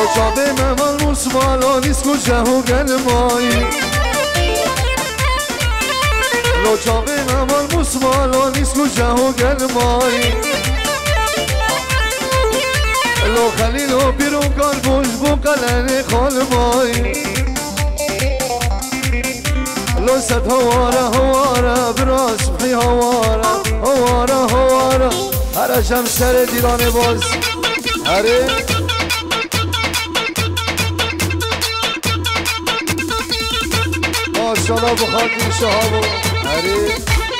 جابه ممال مسمالانی سکوچه و گلمایی لو جابه ممال مسمالانی سکوچه و گلمایی لو خلیل و بیرون کار بوش بو قلن خالمایی لو ست هواره براس بحی هواره هر شمشر دیران باز هره ماشالله بخاطر شهابو هره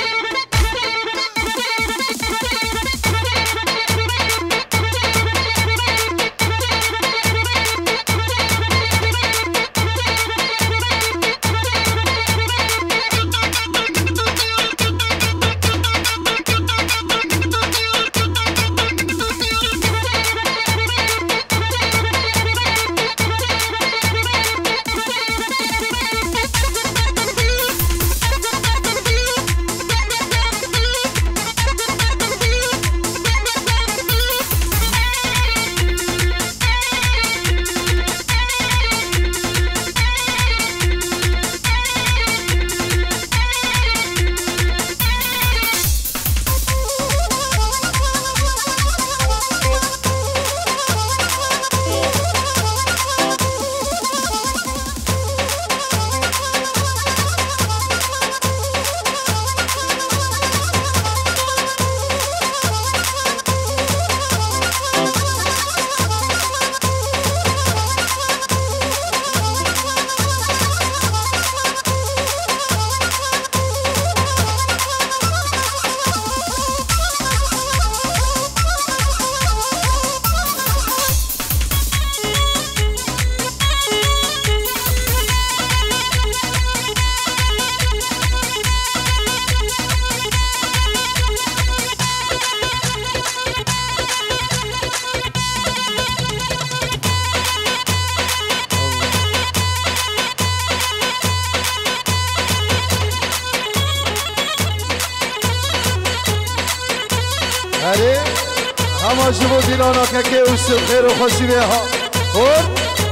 هره همه شما دیلانا که اوست خیر و خوشی به ها خور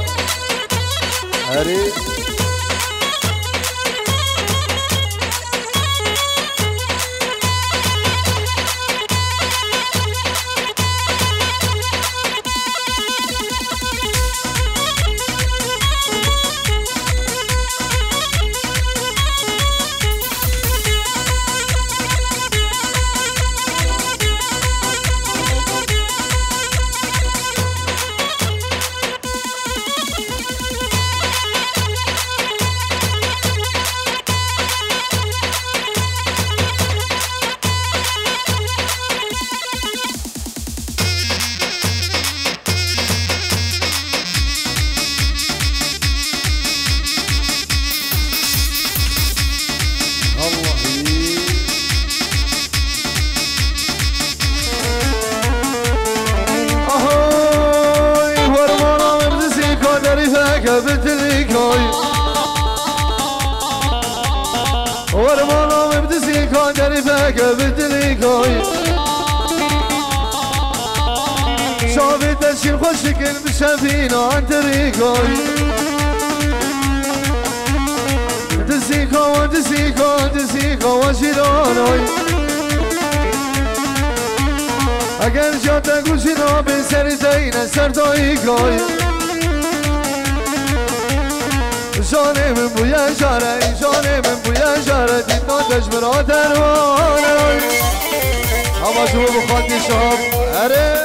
هره ورمانا مبدسي كادري فاك بدليكاي شافي تشيل خوشك بشافينا عن طريقاي دسيكا وشيلاناي اگر جاتا گوشینا به سر زین سردایگاي جانم بویا جاره جانم بویا جاره دیدناتش برادر وانه همه شما بخاطی شاب اره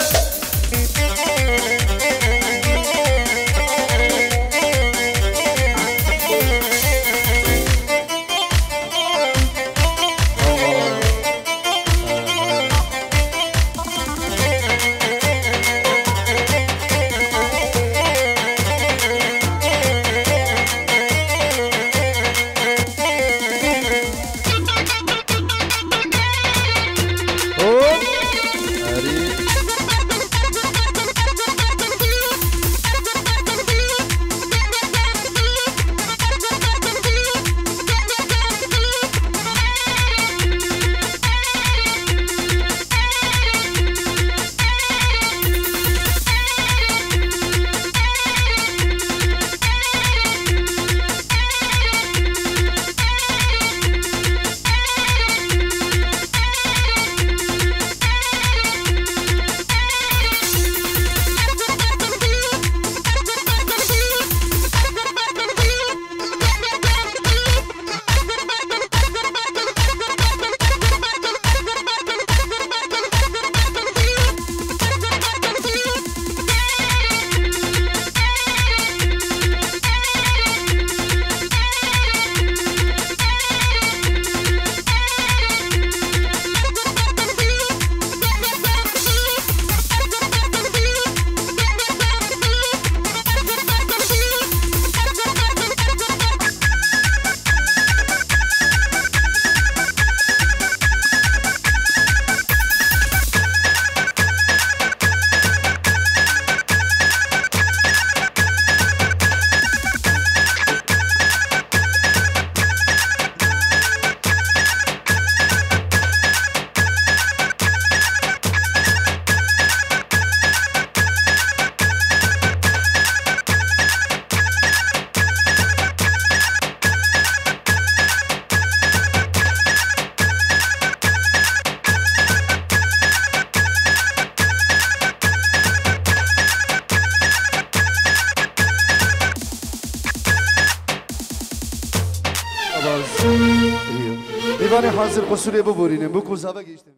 بندگان حاضر قصوری ببورینیم بکو زبه گیشتیم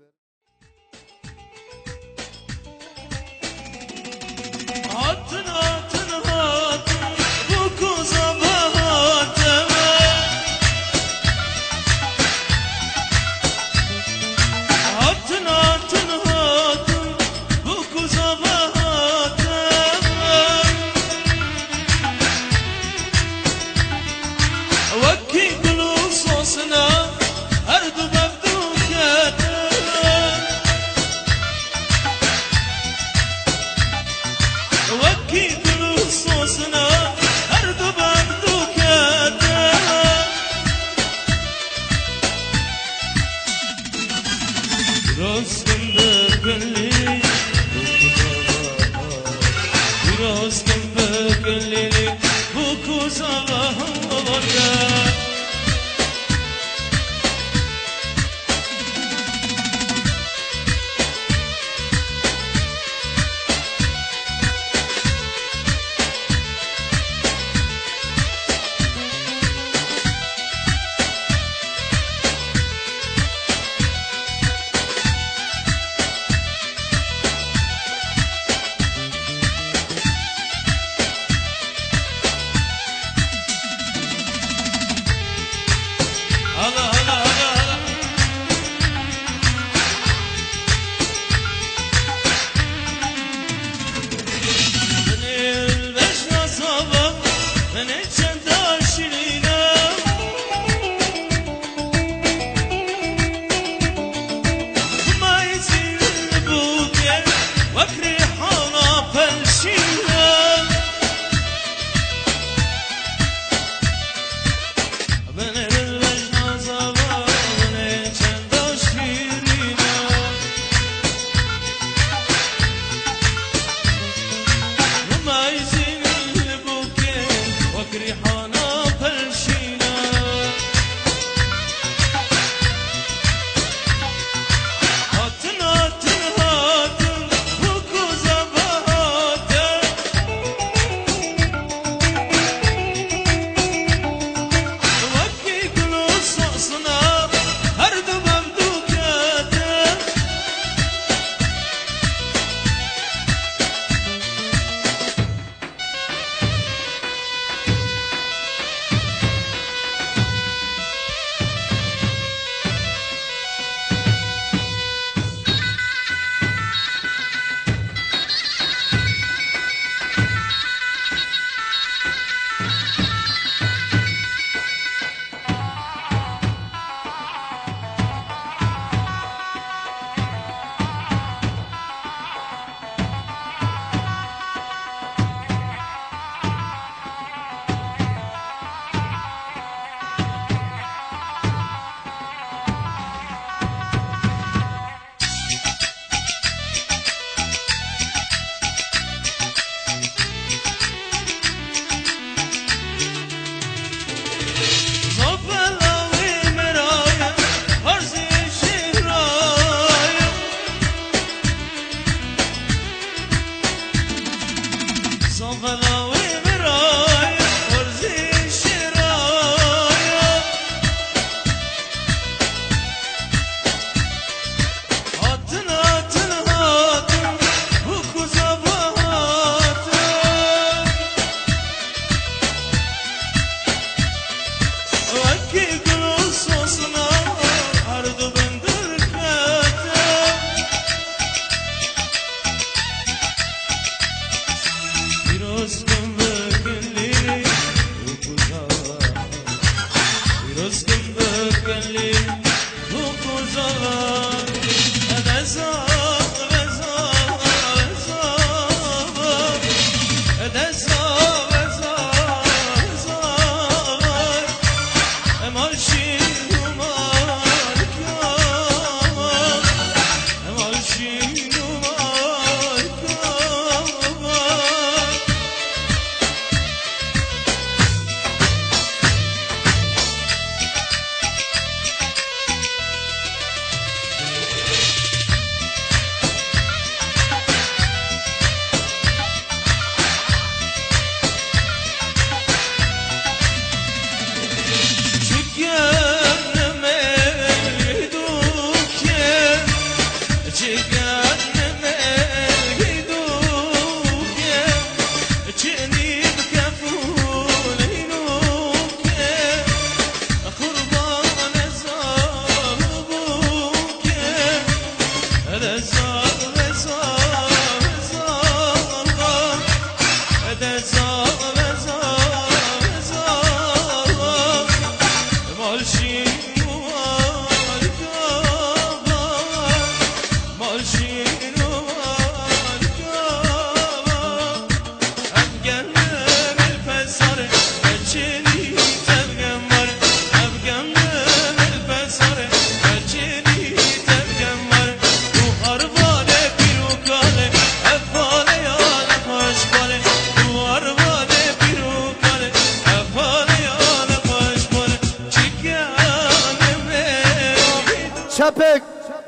چپک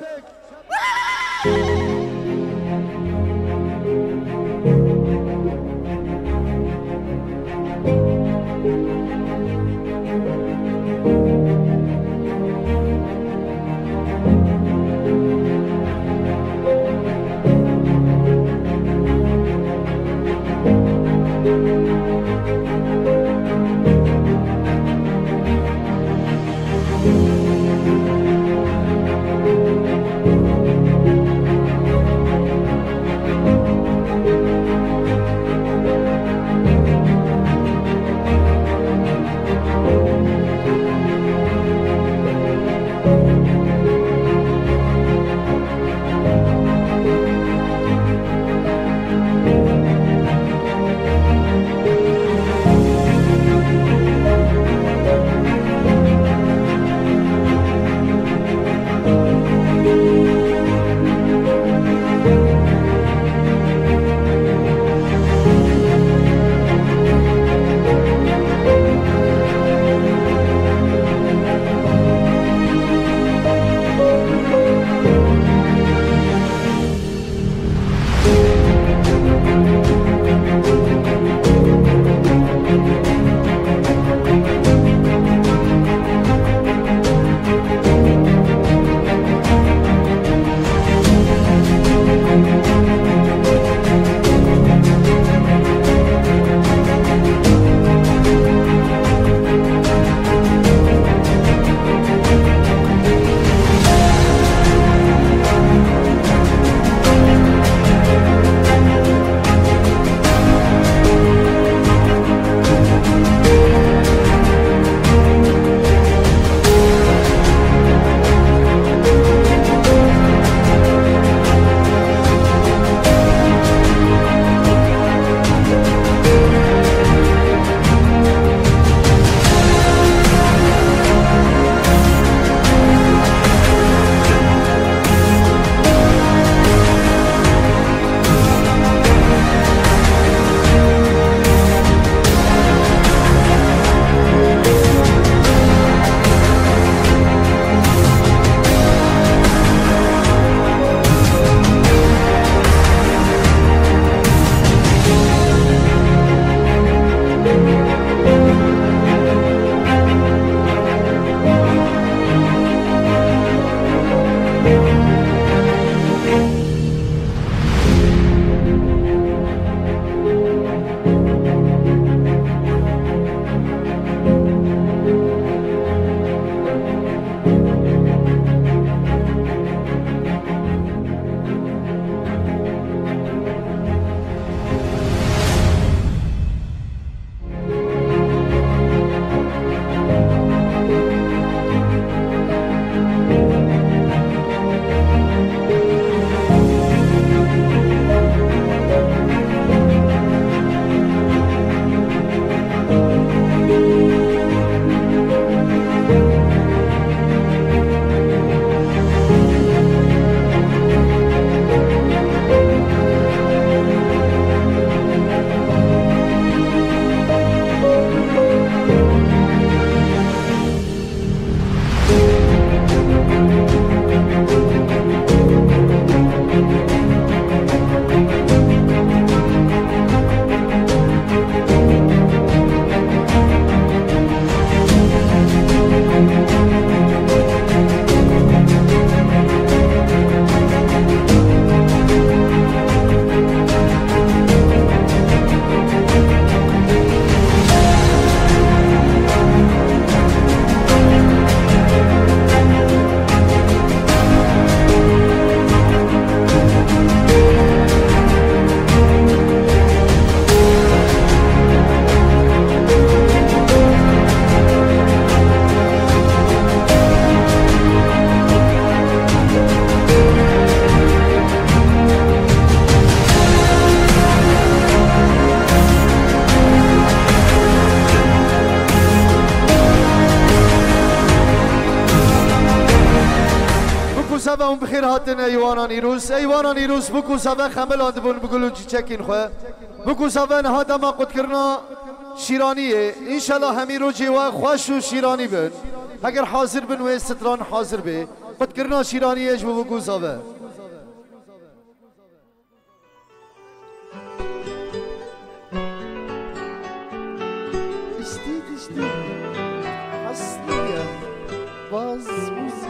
سبا اون بخیر هاتن ایوانان ایروز ایوانان ایروز بکو سبا خمل آدبون بگلون چی چکین خواه بکو سبا نهادا ما قد کرنا شیرانیه انشالله همی رو جیوه خوش و شیرانی بن اگر حاضر بن و استران حاضر به قد کرنا شیرانی اش بو زاوه اشتی اصلیه باز موزی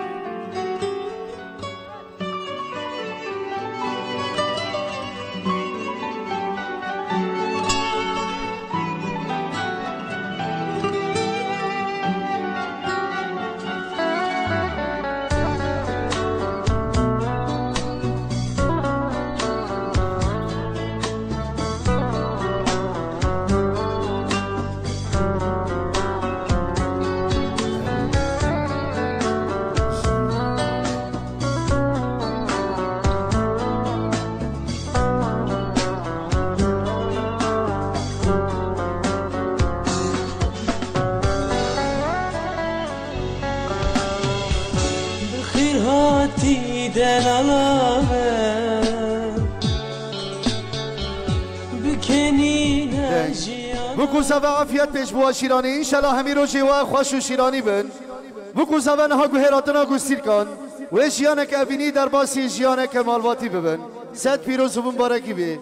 بکو زاوه عافیت پیش بوا شیرانی انشالله همی روشی و خوش و شیرانی بن بکو زاوه نها گو هراتنا گو سیر کن و اشیانه که ابینی در باسی اشیانه که مالواتی ببن ست پیروز و مبارکی بی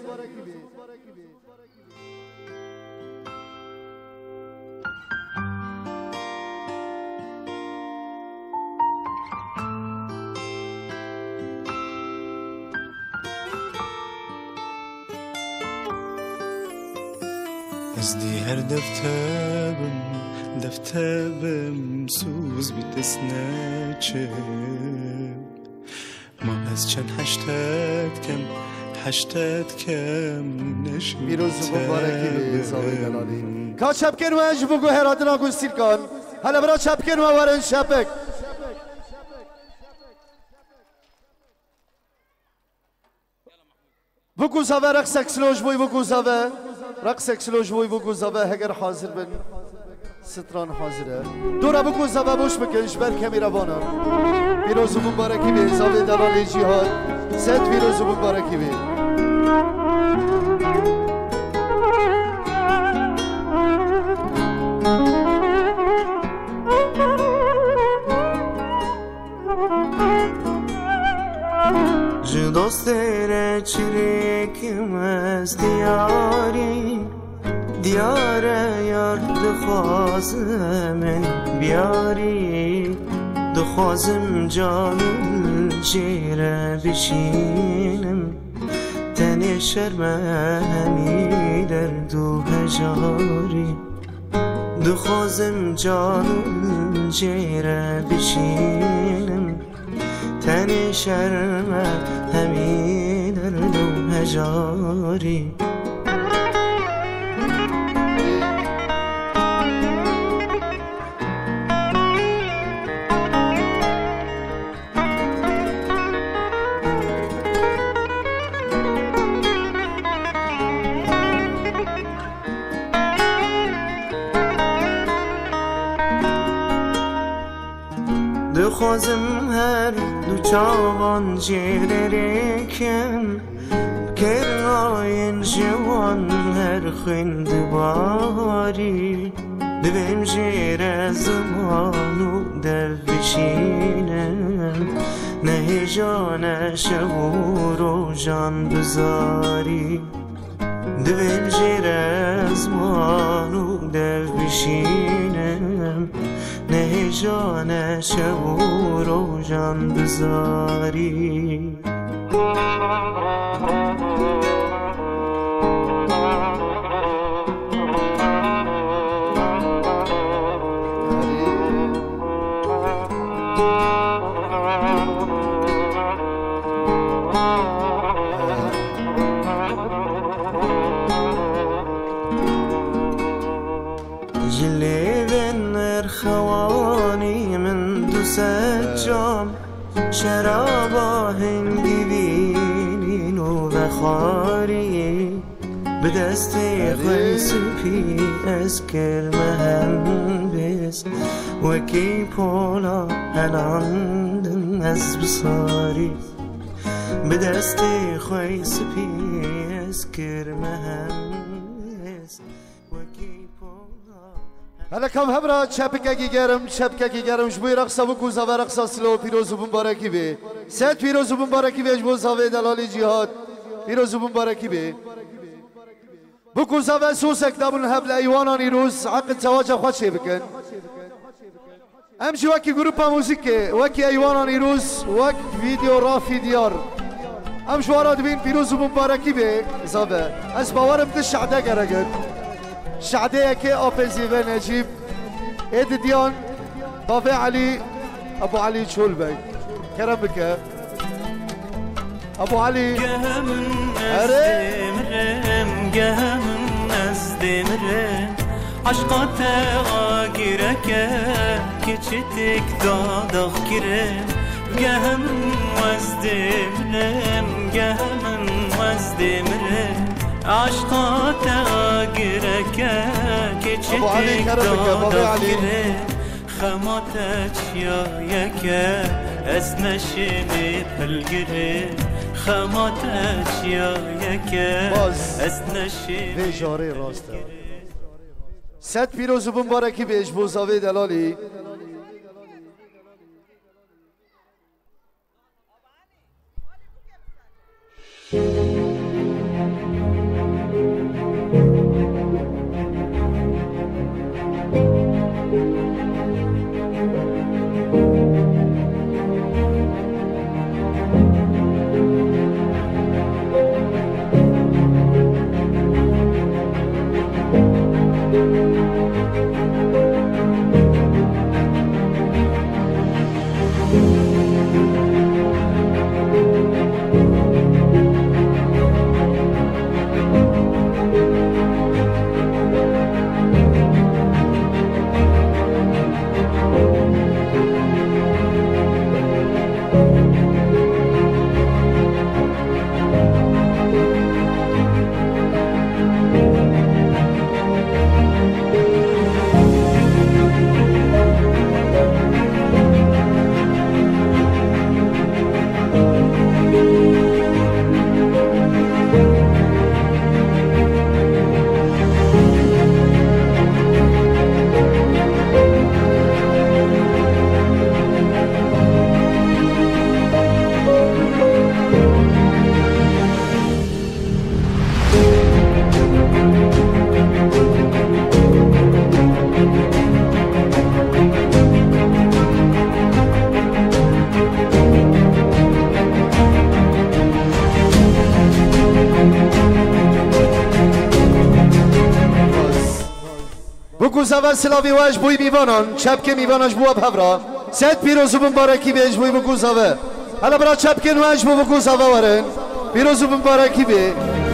ازدي هر دفتابم سوز بتسناچم ما از چند حشتت کم نشم پیروز مبارکی بی صاحب جلالی که شبکن و اج بگو هراتنا گو سیر کن حالا برا شبکن و ورن شبک بگو زاوه رقص اکسلوش بوی بگو زاوه رقص اکسلوش بوی بگو زاوه هگر حاضر بن ستران حاضره دورا بگو زاوه بوش بکنش بر کمی روانم پیروز مبارکی بی زاوه دلالی جهاد ست پیروز مبارکی بی دوستره چریکم از دیار یار دخوازم بیاری دخوازم جان جیره بشینم تن شرم همی در دو هجاری دخوازم جان جیره بشینم تن شرم همی در دو هجاری دخوازم هر دو چاوان جیرکم کرناین جوان هر خوند باری دویم جیر زمانو در بشینم نه جان شبور و جان بزاری دویم جیر زمانو در بشینم نه جان شبور و جان بزاری خوانی من دو سجام شرابا هنگی بینین و بخاری به دست خوی سپی از کرمه هم بس وکی پولا هلاندم از بساری به دست خوی سپی از کرمه هم بس وکی پولا هلا كم هبرا شبكة جرم شبكة جرم شبوي رقصة بكوزا ورقصة سلو بيروز ومباركي به سيد بيروز ومباركي به جبوز هاوي دلالي جهاد بيروز ومباركي به بكوزا وسوسك دابون هبل ايوانا نيروز عقد زواج خوش بكن امشي وكي جروبا موسيقى وكي ايوانا نيروز وك فيديو رافي ديار امشي ورا دبين بيروز ومباركي به زابه اس باورم تشعده قرقت شعده كي اوبزي و نجيب ايد ديان بابي علي ابو علي شولبك كرمك ابو علي جهم نزدمرم عشقات غاگیرک کچتک دادخ کرم جهم وزدمرم عشقات غاگیرک کچتک دادخ کرم خماتش یا یک اسنشمی پلگرم خماتش یا یک اسنشمی جاری راسته ست پیروز و مبارکی بهش بوزاوی دلالی بکوزا سلاوی واش بوی میوانان چپک میواناش بو بهورا سید پیروز و مبارکی بهش بوی بکوزا حالا برا چپک واش بو بکوزا ورن پیروز و مبارکی به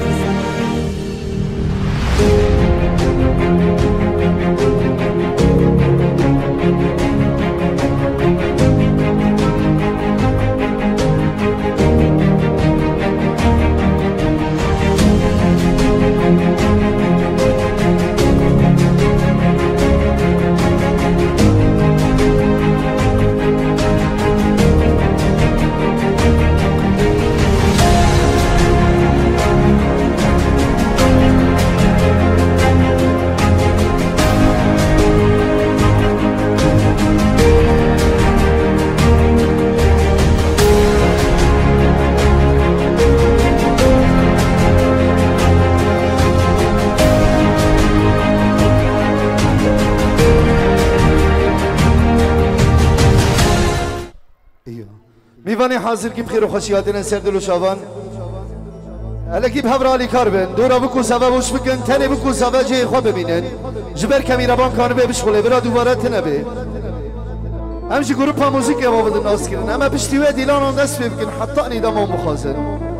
میوانی حاضر کیم خیر و خوشیاتین سردل و شابان هلا کی بهبرالی کار بن دورا بکو سببش بکن تنه بکو سبب جای خود ببینن جبر کمیربان کانو به بشغله برا دوباره تنبه همچی گروپ موزیک یا بابد ناس کردن اما پشتیوه دیلان آن دست بکن حتی نیدام آن مخازن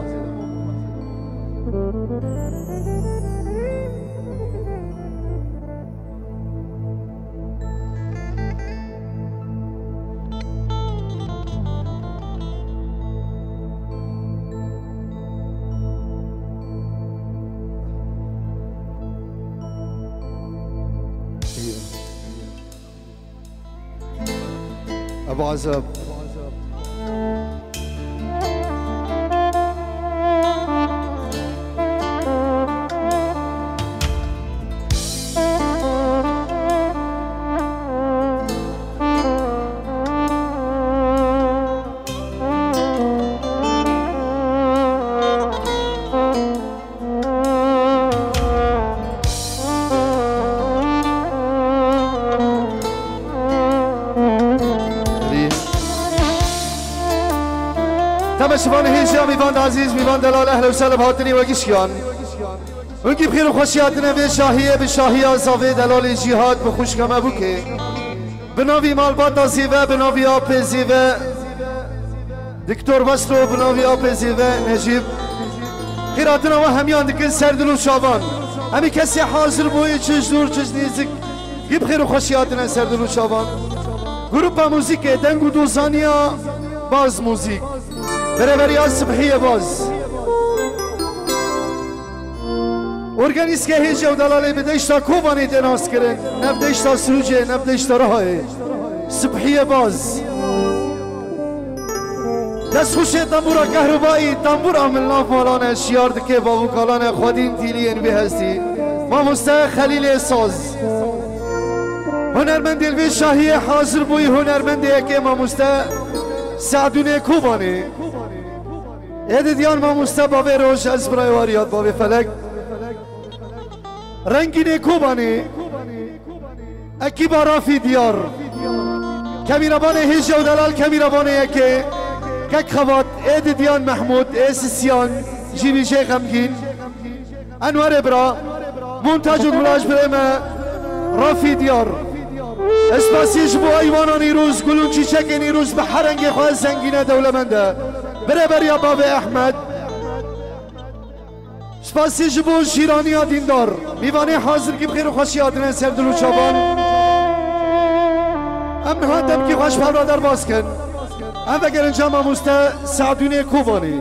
ابو عزب تمشفان هیجا میوان عزیز میوان دلال اهل و سهلا بهاتنی و گیشیان اونکی بخیر و خوشیاتنه به شاهیه به شاهی آزاوه دلال جهاد به خوش کمه بوکه به ناوی مالبات زیوه به ناوی آب زیوه دکتر بستو به ناوی آب زیوه نجیب خیراتنا و همیان دکن سردل و شابان همی کسی حاضر بوی چش دور چش نیزک گی بخیر و خوشیاتنه سردل و شابان گروپ موزیک دنگ و دوزانیا باز موزیک برای صبحیه باز ارگانیست که هیچ و دلاله بدهشتا کوبانی دناس کرن نبدهشتا سروجه نبدهشتا راهه صبحیه باز دست خوشه تنبورا کهربایی تنبور عمل ناف مالانه شیار دکه بابو کالانه خودین تیلین بی هستی ما مسته خلیل ساز هنرمند الوی شاهی حاضر بوی هنرمنده که ما مسته سعدونه کوبانی ایده دیان ما مسته بابی روش از برای واریات بابی فلک رنگین کوبانی اکی با رافی دیار کمیرابان هیجا و دلال کمیرابان یکی کک خواد ایده دیان محمود ایسیسیان جیبی شیخ همگین انوار ابرا منتاج و مراج برمه رافی دیار اسپاسیش بو ایوانا نیروز گلون چیچک نیروز به حرنگ خواه زنگینه دولمنده بره بریا باب احمد اسپاسیش بو شیرانی ها دیندار میوانه حاضر کی بخیر و خوشی آدنه سردل و چابان ام نهاندم کی خوش پرادر باز کن ام وگر انجام اموسته سعدونه کوبانی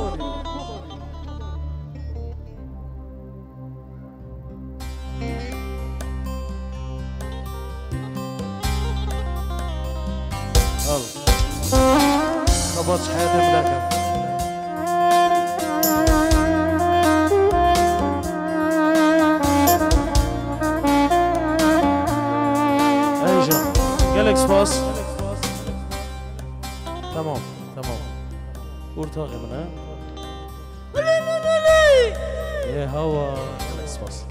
خباش حياتي ملاكم ايجا قالك سباس تمام ورتاغي منها يا هوا قالك سباس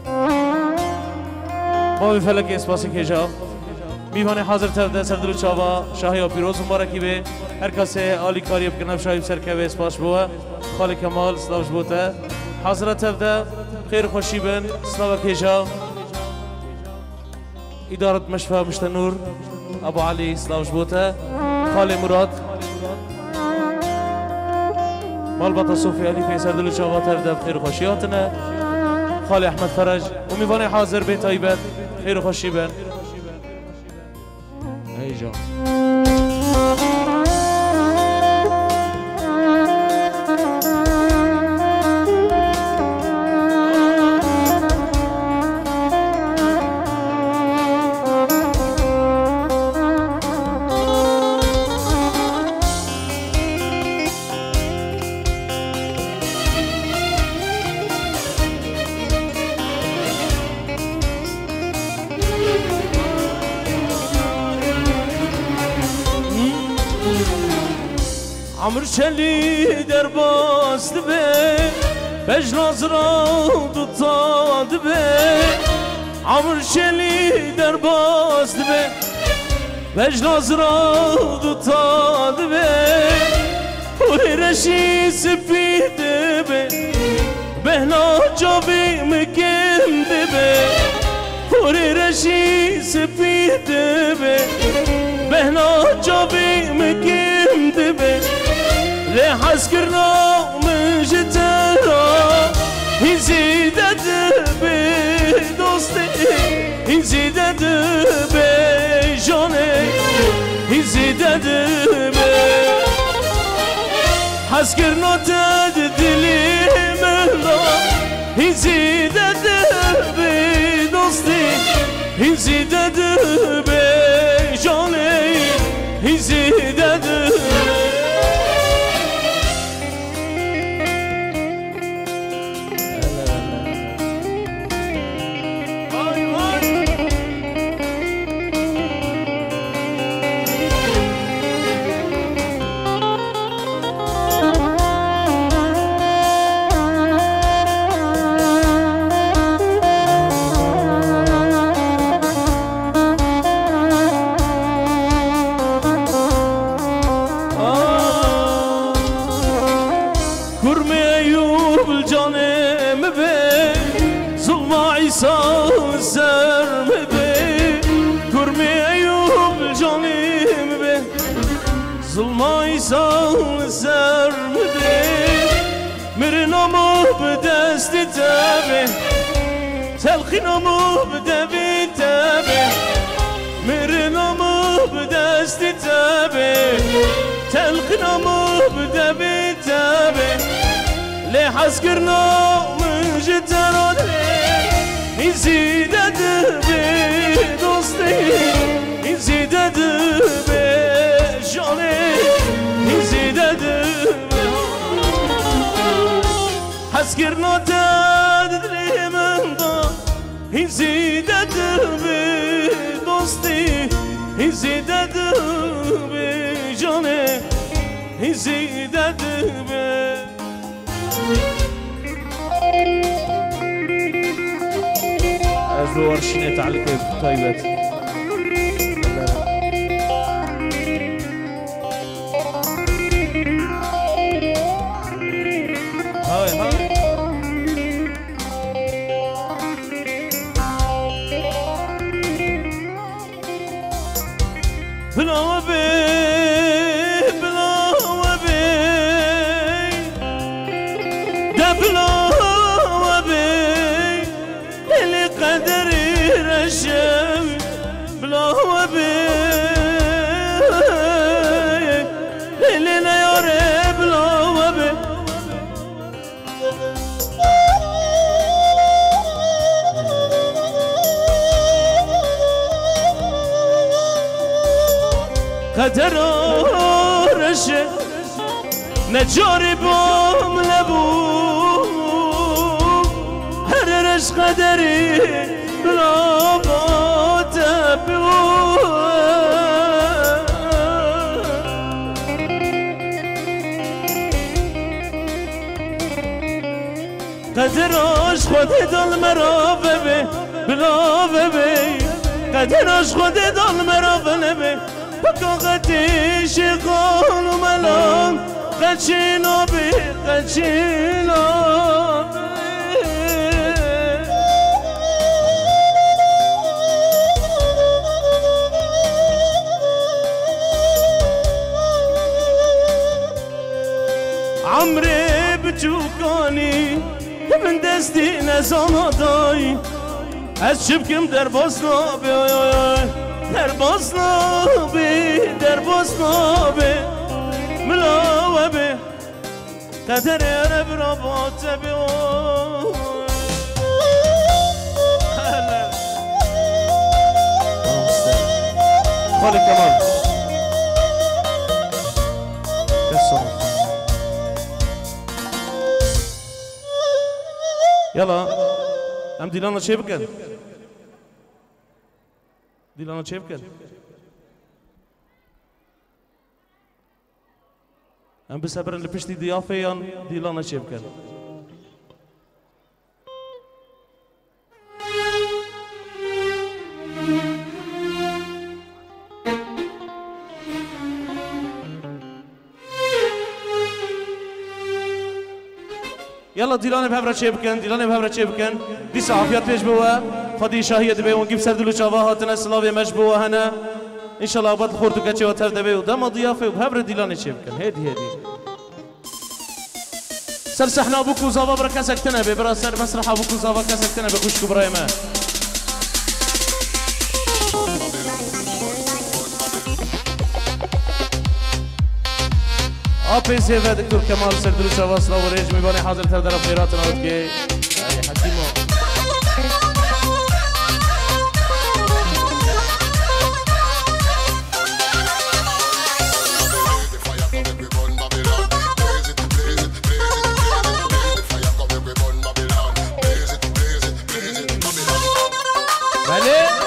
بابي فلك سباسك يا جاب میوانه حاضر تفده سردلو چاوا شاهی و پیروز مبارکی به هر کسی عالی کاری بکنم شاهی سرکوه اسپاش بوه خالی کمال سلاوش بوته حاضر تفده خیر خوشی بن سلاو کیجا ادارت مشفى مشتنور ابو علي سلاوش بوته خالی مراد مالبطه صوفی علی فی سردلو چاوا تفده خیر خوشیاتنا خالی احمد فرج و میوانه حاضر به تایبت خیر خوشی بن هيجا عمر شلی در باست به بجناز را دوتاد به عمر شلی در باست به بجناز را دوتاد به پوری رشی سپید به بهنا جاوی مکم به پوری رشی سپید به بهنا جاوی مکم به لحظ کرنا من جترا این زیدد به دوستی این زیدد به جانه این زیدد به حس کرنا تد دلی من را این زیدد به دوستی این زیدد به جانه این زیدد سال سر مبه کرمی ایوب جانی مبه ظلمای سال سر مبه میره نامو به دست تبه تلخی نامو به دبی تبه میره نامو به دست تبه تلخی نامو به دبی تبه لحظ کرنا من جترانه زیده به دوستی زیده به جانه زیده به حس کرنا دادی من دا زیده به دوستی زیده به جانه زیده به از رو ورشینه تعلیق طیبت های های بلا قدر رشه نجاری بام لبو هر رش قدری بلا با تبو قدراش خود دل مرا ببه بلا ببه قدراش خود دل مرا ببه بکاغتیش قانو ملان قچینا بی قچینا بی عمری بچوکانی من دستی نزانا دای از شبکم در باسنا بی در باسنا بی در باسنا بی ملاوه بی قدر عرب را باته بی خالی کمال يلا هم دیلانا چه بکن؟ دیلانا چه بکن؟ هم بسبرن لپشتی دیافه یا دیلانا چه بکن؟ يلا ديلاني بهبرة شيبكن ديلاني بهبرة شيبكن دي صحافيات بيش بوا خدي شاهية دبي ونجيب سردلو شافاها تنسلاوي مش بوا هنا إن شاء الله بعد خورتو كتشي وتر دبي ودم ضيافة وبهبرة ديلاني شيبكن هدي سرسحنا أبوكو زافا بركاسك تنبي برا سر مسرح أبوكو زافا كاسك تنبي خوشكو برايما آپی سیفه دکتر کمال سردلو شواس لاوريج میبانی حاضر تر در خیرات نهاد که حکیمو بله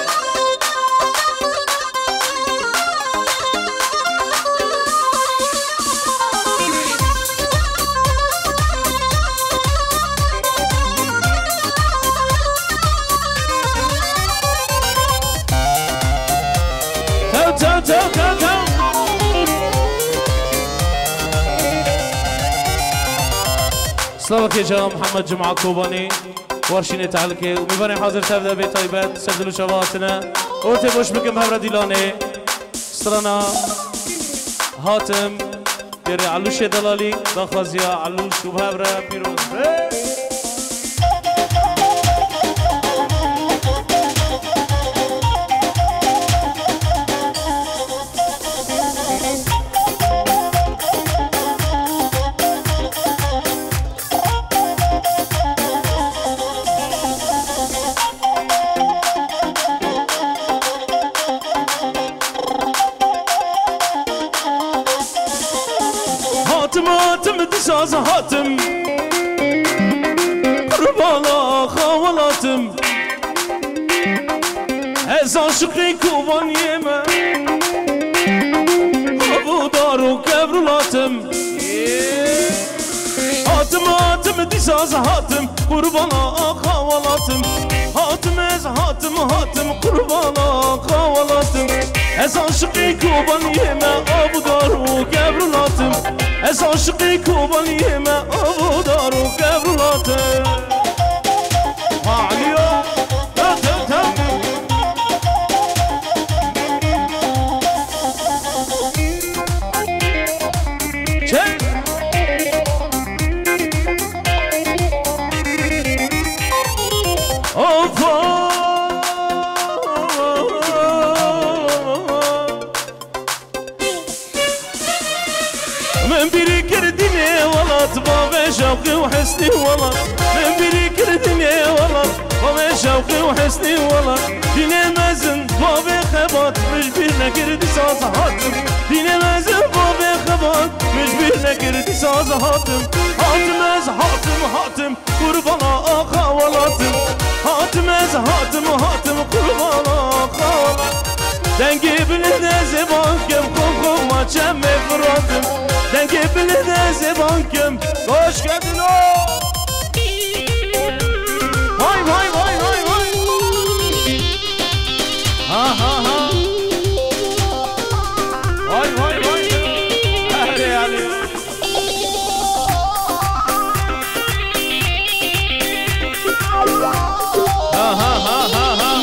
سلامك يا جماعة محمد جمعة كوباني وارشين تعلقه وميباني حاضر تبدا بيت طيبات سدلو شباتنا اوتي بوش بكم هبرا ديلاني سترانا هاتم يري علوش دلالي داخازيا علوش وبهبرا بيروز هاتم دساز هاتم قربالا خوالاتم از عاشقی کوبان یمه ابو دارو کبرولاتم هاتم دساز هاتم قربالا خوالاتم هاتم قربالا خوالاتم از عاشقی کوبان یمه ابو دارو کبرولاتم از عاشقی کوبان یمه ابو دارو کبرولاتم علیا من بيري كردني والله بابا شوقي وحسني والله من بيري كردني والله بابا شوقي وحسني والله ديني مازن بابا خبط مش بيرنا كردي ساز هاتم ديني مازن بابا خبط مش بيرنا كردي ساز هاتم هاتم قربانا خوالاتم هاتم قربانا خوالاتم دنگی بلده زبان کم خوب ما چم مفراتم دنگی بلده زبان کم گوش کردن های ها های علی ها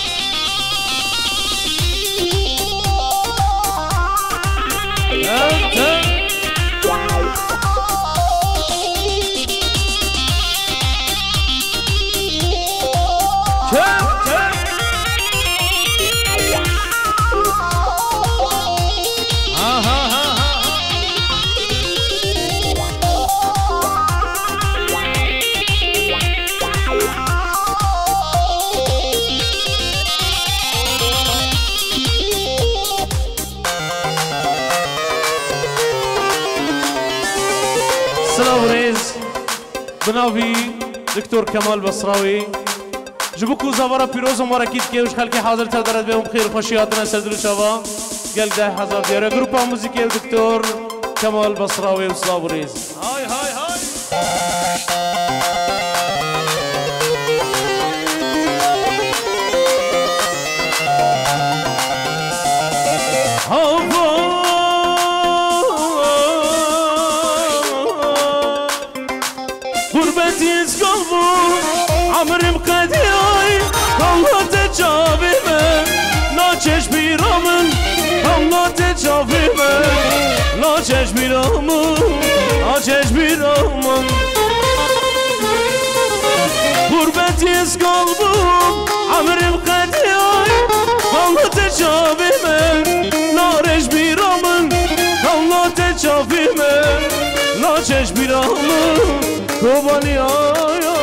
سلام ريز بناوي دكتور كمال بصراوي جبوكو زوارا بيروز ومراكيد كيوش خلقي حاضر تدرد بهم خير خوشياتنا سدلو شبا قال 10,000 ديارة جروبا موسيقية دكتور كمال بصراوي وسلام ريز هاي عمرم قدیای کاملات جاوی من ناچش بیرامن کاملات جاوی من ناچش بیرامن غربتی از قلبم عمرم قدیای کاملات جاوی من نارش بیرامن کاملات جاوی من ناچش بیرامن کوبانی آیا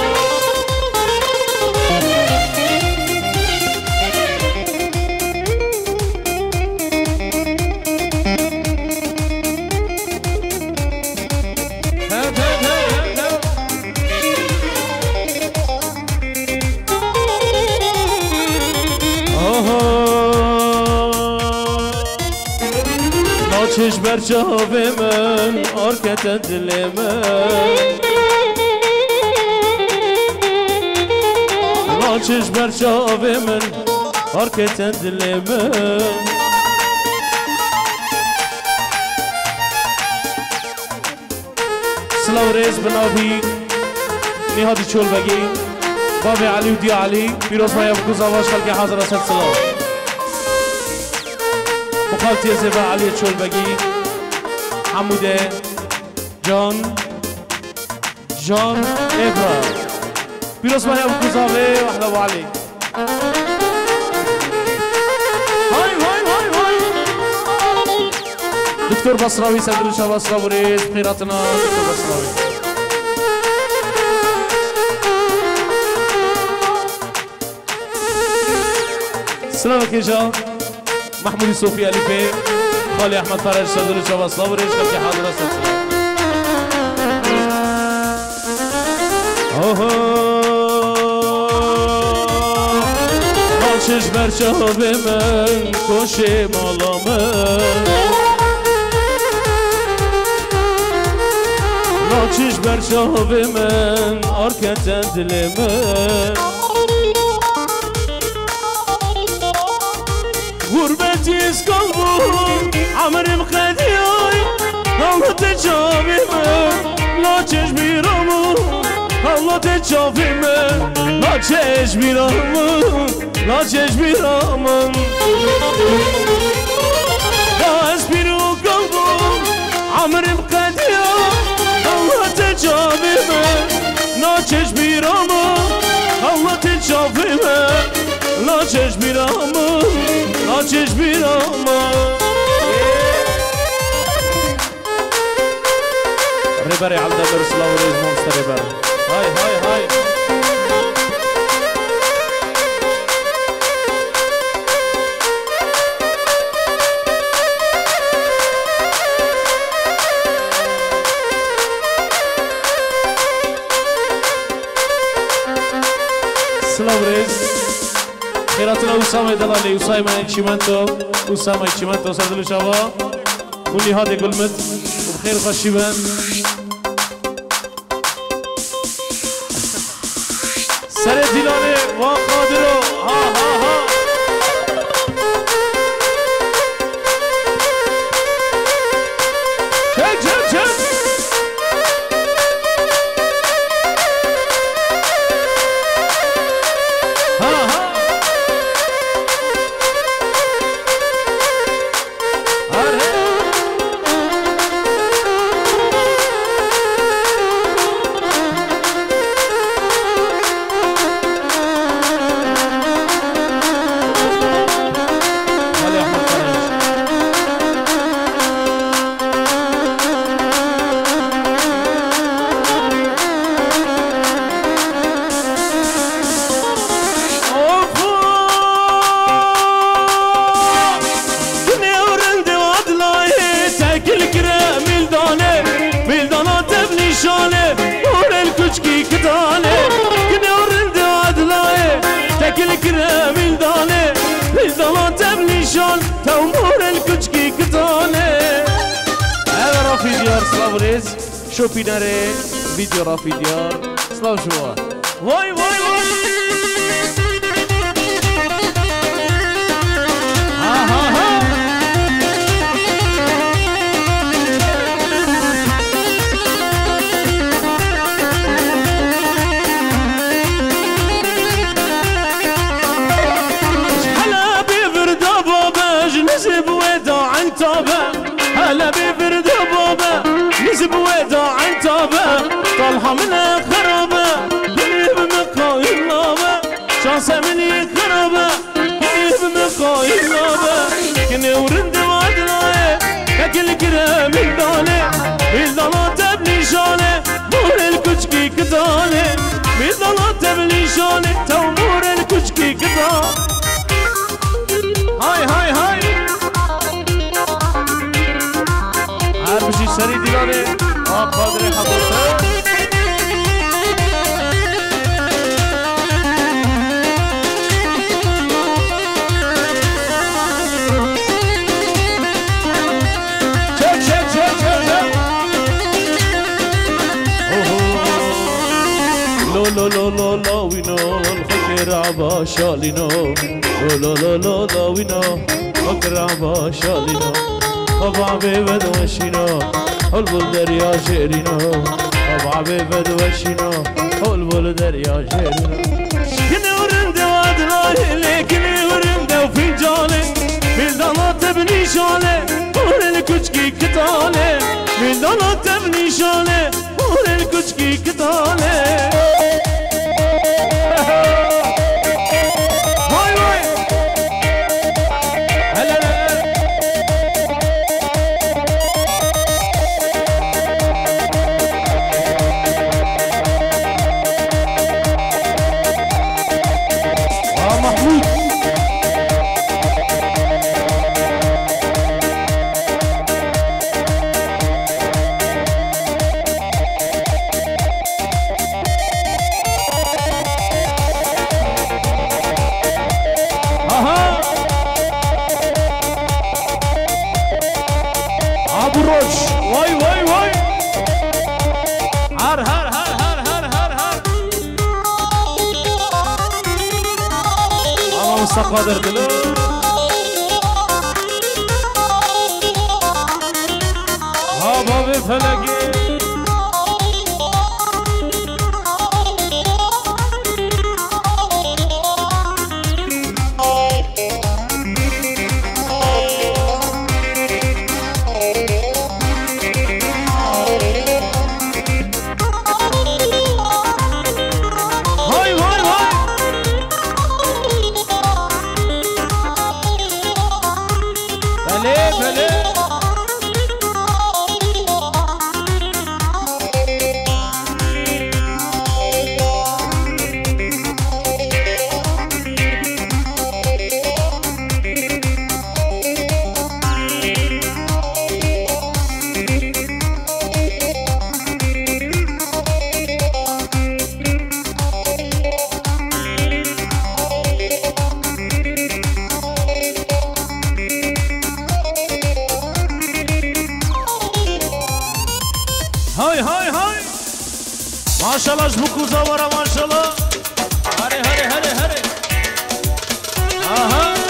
ناچش بر جاب من آرکت دل من ناچش بر جاب من آرکت دل من سلاو ریز بنابی نهادی چول بگی بابي علي ودي علي بيروز ما يبقوا زواج خلقي حاضر أسد سلام مخالتي زبا علي تشول بقي حموده جان إبرا بيروز ما يبقوا زواج وحلا أبو علي دكتور بصراوي صدر شاه بصراوي خيراتنا دكتور بصراوي سلامك يا جان محمود صوفي أليفي خالي أحمد فرج صدر شاه بصراوي خلقي حاضر أسد ناچش بر چاب من کشه مالا من ناچش بر چاب من آرکت دل من غربتی اسکال بود عمرم خدیای حالت چاب من ناچش بیرامون حالت چاب من ناچش بیرامون ناچش بیرامون باز بیرو قلبم عمرم قدیا حالت چاب من ناچش بیرامون حالت چاب من ناچش بیرامون ناچش بیرامون ربري على دبر سلاو ريز مونستر ربر هاي سلاو ريز خيراتنا أسامة دلالي أسامة إكشيمانتو سردلو شابا كوني هادي قلمت وبخير خشيبان سر دلانه و قادرو ها چک شو بيناري فيديو رافي ديار سلاو شوار واي ها هلا بيفرد بابا نسب وداع انتبه هلا بيفرد بابا نسب وداع انتبه طالها من خرابه كليب مقايل نابه شانسه مني خرابه كليب مقايل نابه كني ورند وعدناي كل كرام الدانه الدانه تبني شانه مور الكشكي كدانه الدانه تبني شانه تمور الكشكي كدانه هاي عارف شي سري ديلانه قادر حضرتك لا وينو الفكر عباشالينو لا وينو الفكر عباشالينو طبعا ببدوشينو البل دريا جيرينو طبعا ببدوشينو البل دريا جيرينو كلي ورمده وفنجانه بلدانات بنيشانه ور الكشكي كتانه بلدانات بنيشانه ور الكشكي كتانه هاي هاي هلا محمود ابو الرش واي واي واي هار هار هار هار هار هار هار انا مستقادر دلو ها باب فلقي هاي هاي هاي ما شاء الله جبكو زورا ما شاء الله هري هري هري هري اها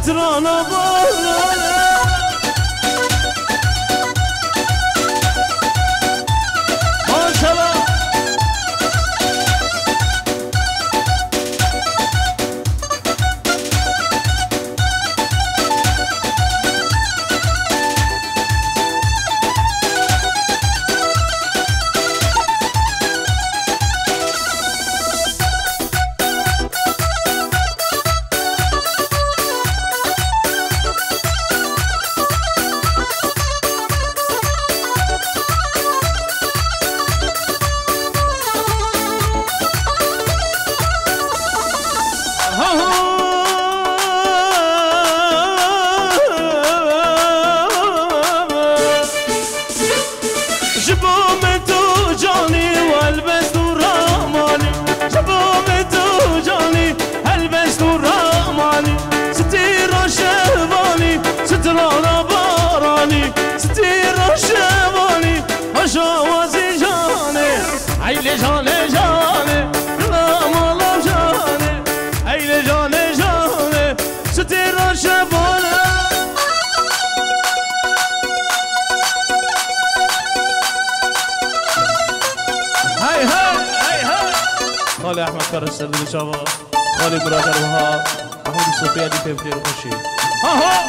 سترانا بارانه ماشالله خالي احمد فرش سردي شباب خالي مراد الوهاب محمود الصوفي اللي في بخير وخشي ها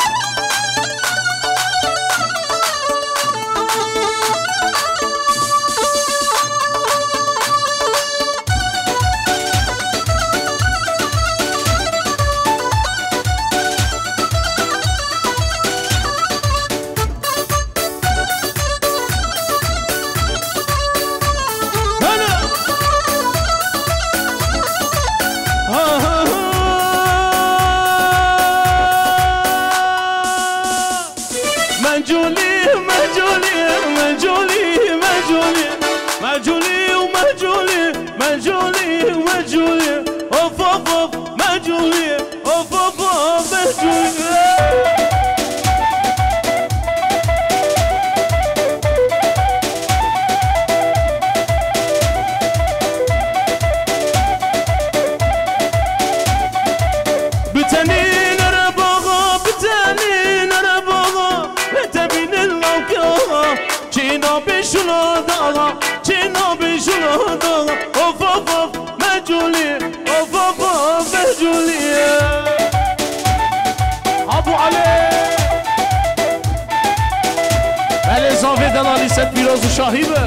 پیروز شاهیبه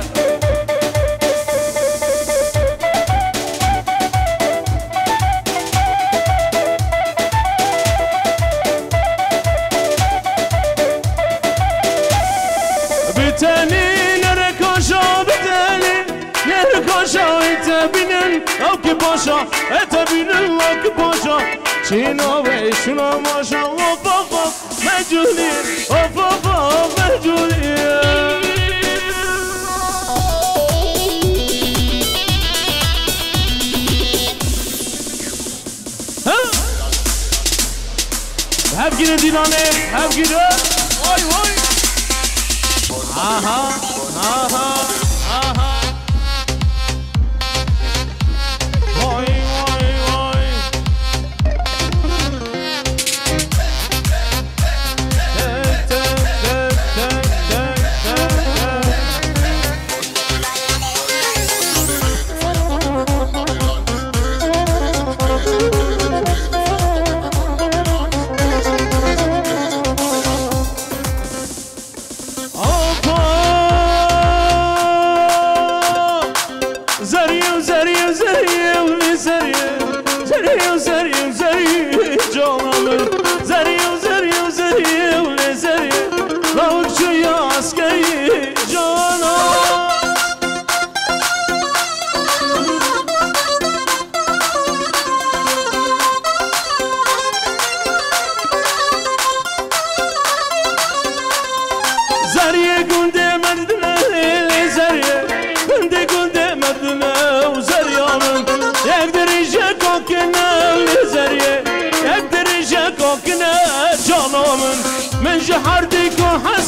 بتاني نركوشا بتاني نركوشا اتبينن او كباشا اتبينن او كباشا شينو بيشنا ماشا وفافا مجولي وفافا مجولي Have giren dilane, have giren. Oy oy. Aha, aha, aha. Oy oy oy. من جحردك وحس